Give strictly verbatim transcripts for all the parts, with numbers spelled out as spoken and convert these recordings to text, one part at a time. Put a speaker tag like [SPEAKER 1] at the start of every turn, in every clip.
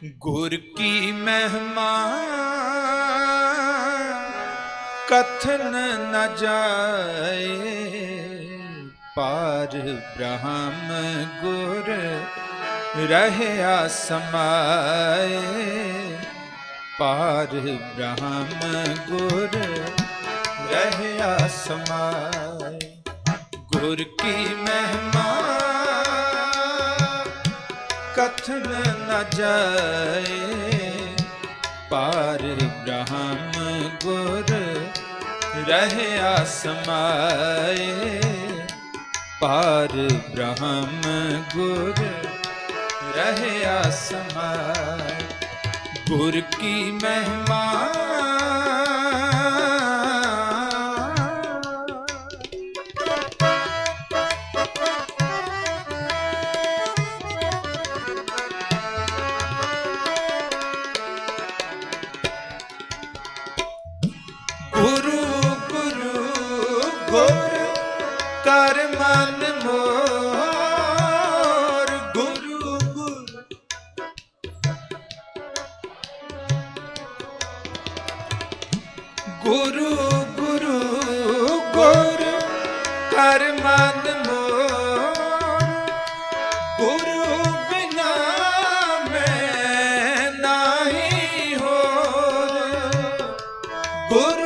[SPEAKER 1] गुर की महिमा कथन न जाए, पार ब्रह्म गुर रहया समाए। पार ब्रह्म गुर रहया समाए। गुर की महिमा कथन न जाए, पार ब्रह्म गुर रहया समाए। पार ब्रह्म गुर रहया समाए। गुर की महिमा गुरु गुरु गुर कर मन मोर। गुरु गुरु गुरु गुरु गुर कर मन मोर। गुरु बिना मैं नहीं होर। गुरु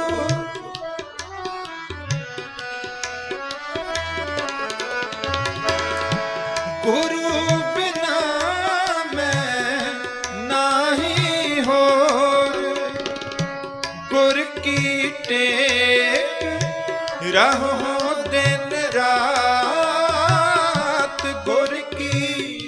[SPEAKER 1] गुरु बिना मैं नाही होर। गुर की टेक रहो दिन रात। गुर की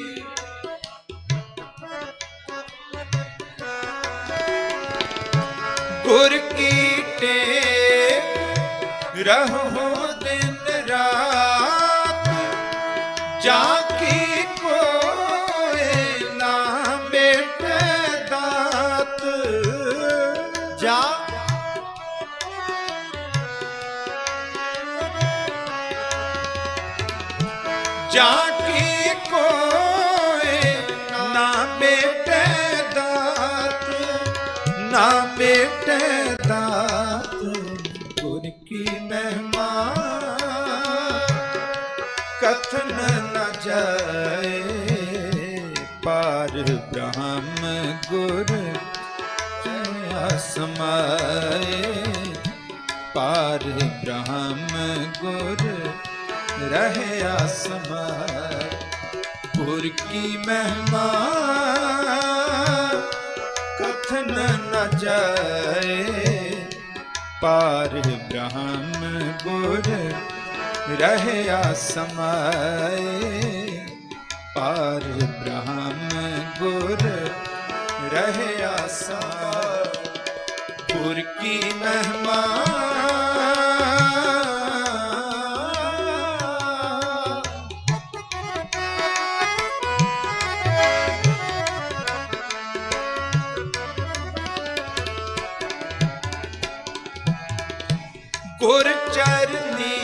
[SPEAKER 1] गुर की टेक रहो दिन रात। जाकी कोई ना बेटे दात। जा जाकी कोई ना बेटे दात। ना बेटे दात। गुर की महिमा कथन न जाए, पार ब्रह्म गुर रहया समाए। पार ब्रह्म गुर रहया समाए। गुर की महिमा कथन न जाए, पार ब्रह्म गुर रहया समाए। पार ब्रह्म गुर रहया समाए। गुर की महिमा गुर चरनी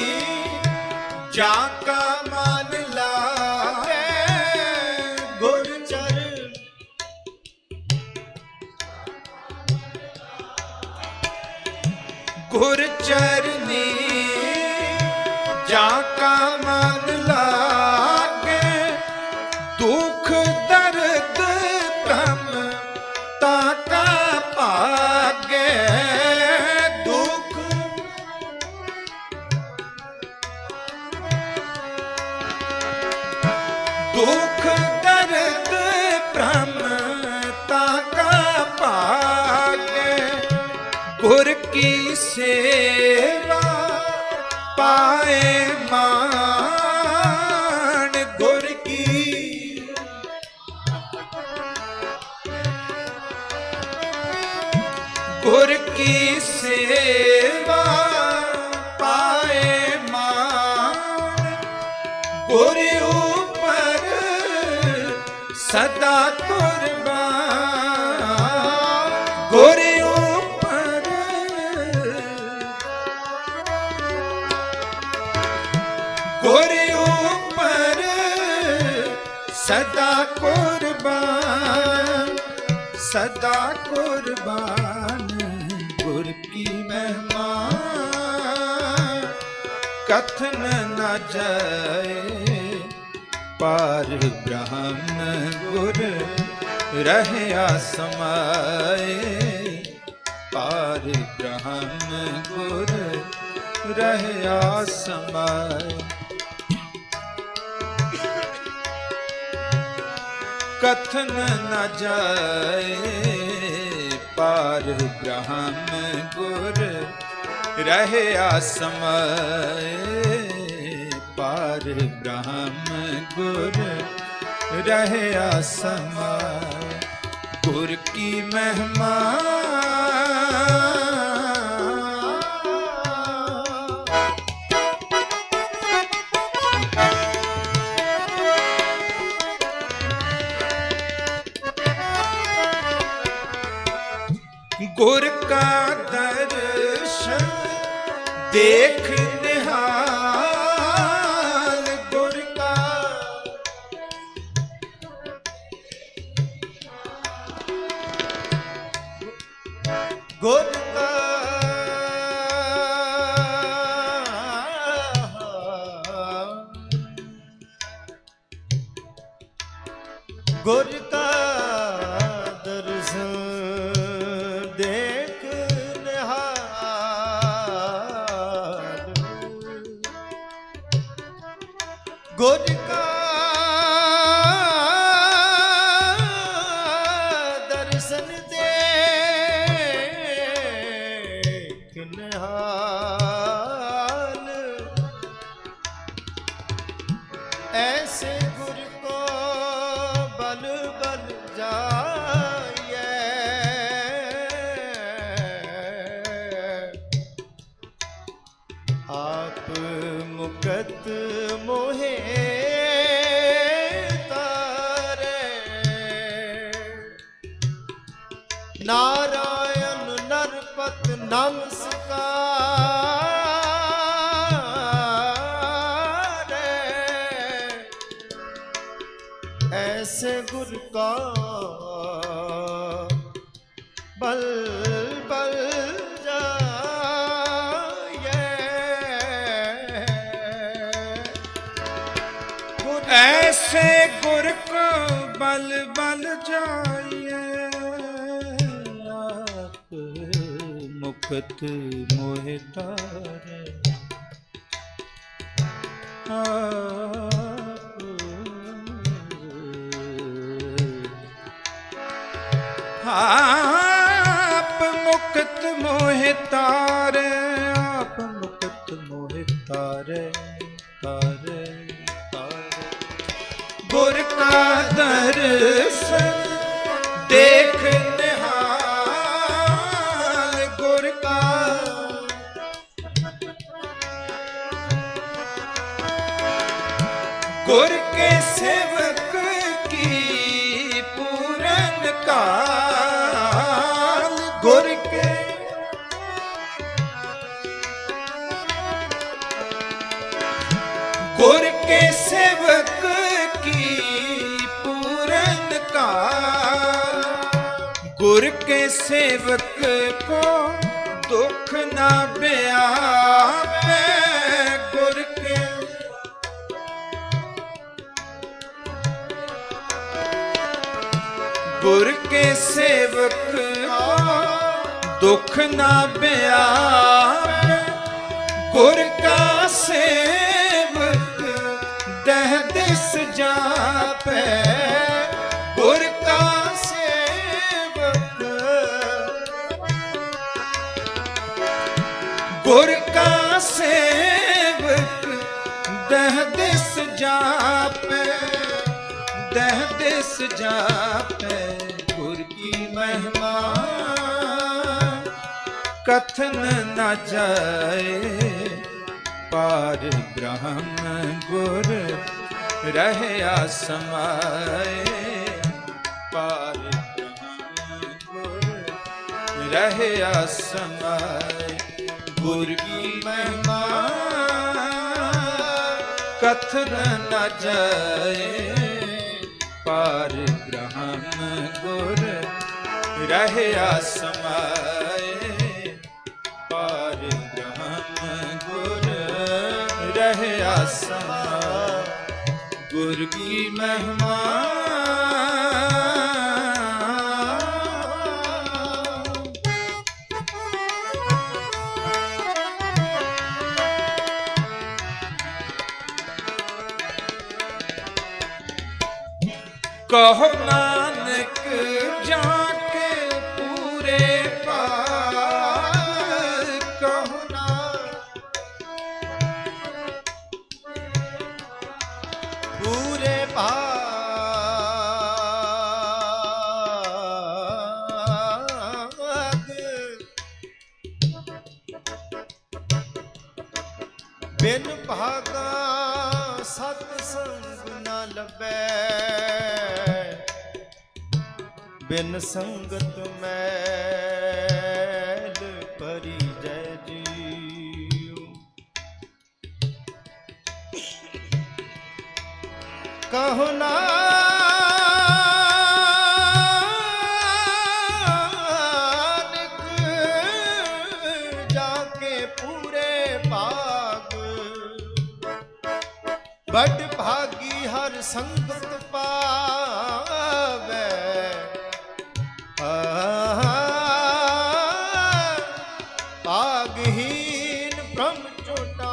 [SPEAKER 1] जाका मन लागे। गुर चरण गुर चरनी जाका मन लागे। दुख दर्द भ्रम ताका भागे। दुख दर्द भ्रम ताका भागे। गुर की सेवा पाए मान। गुर की गुर की सेवा पाए मान। गुर सदा कुर्बान। गुर ऊपर गुर ऊपर सदा कुर्बान। सदा कुर्बान गुर की महिमा कथन न जाए पार ब्रह्म गुर रहया समाए पार ब्रह्म गुर रहया समाए कथन न जाए पार ब्रह्म गुर रहया समाए पार ब्रह्म गुर रहया समाए गुर की महिमा गुर का दर्शन देख निहाल गुर का गुर का गुर का दर्शन गुर का दर्शन देख निहाल ऐसे गुर को बल बल जाए आप मुकत मोहे तारे नारायण नरपत नमस्कार ऐसे गुर का बल बल ऐसे गुर को बल बल जाइए आप मुक्त मोहे तारे आप मुक्त मोहे तारे आप मुक्त मोहे तारे तारे गुर का दर्शन देख निहाल गुर का गुर के सेवक की पूरन काल गुर के गुर के सेवक गुर के सेवक को दुख ना व्यापे गुर के गुर के सेवक को दुख ना व्यापे गुर का सेवक दह दिस जापे गुर का गुर का सेवक दह दिस जापे दह दिस जापे गुर की महिमा कथन न जाए पार ब्रह्म गुर रहया समाए पार ब्रह्म गुर रहया समाए गुर की महिमा कथन न जाए पार ब्रह्म गुर रहया समाए पार ब्रह्म गुर रहया समाए गुर की महिमा कहो नानक जाके पूरे पार कहो नानक पूरे भाग बिन भागा सतसंग न लभै बिन संगत मैल परी जय जीव कहो नानक जाके पूरे भाग बड़ भागी हर संगत पावे भागहीन ब्रह्म चोटा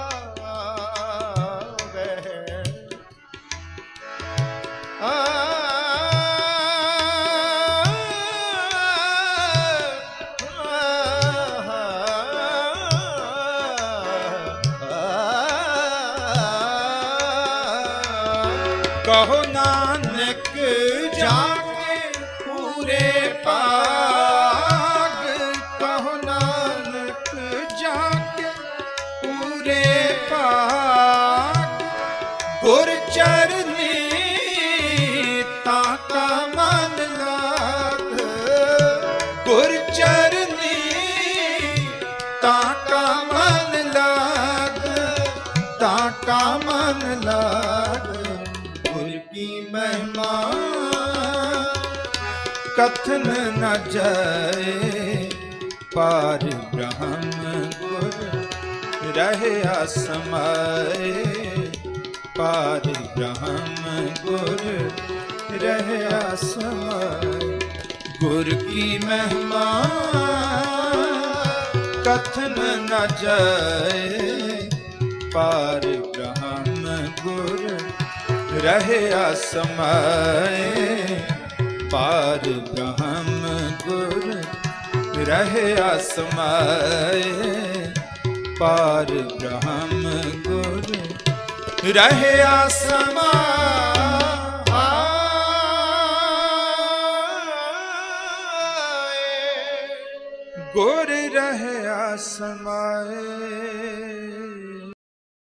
[SPEAKER 1] खावे कहो नानक जाके पूरे पाग कहो नानक जाके पूरे पाग गुर चरनी ताका मन लाग गुर चरनी ताका मन लाग ताका मन लाग की महिमा कथन न जाए पार ब्रह्म गुर रहया समाए पार ब्रह्म गुर रहया समाए गुर की महिमा कथन न जाए पार ब्रह्म गुर रहया समाए पार ब्रह्म गुर रहया समाए पार ब्रह्म गुर रहया समाए गुर रहया समाए।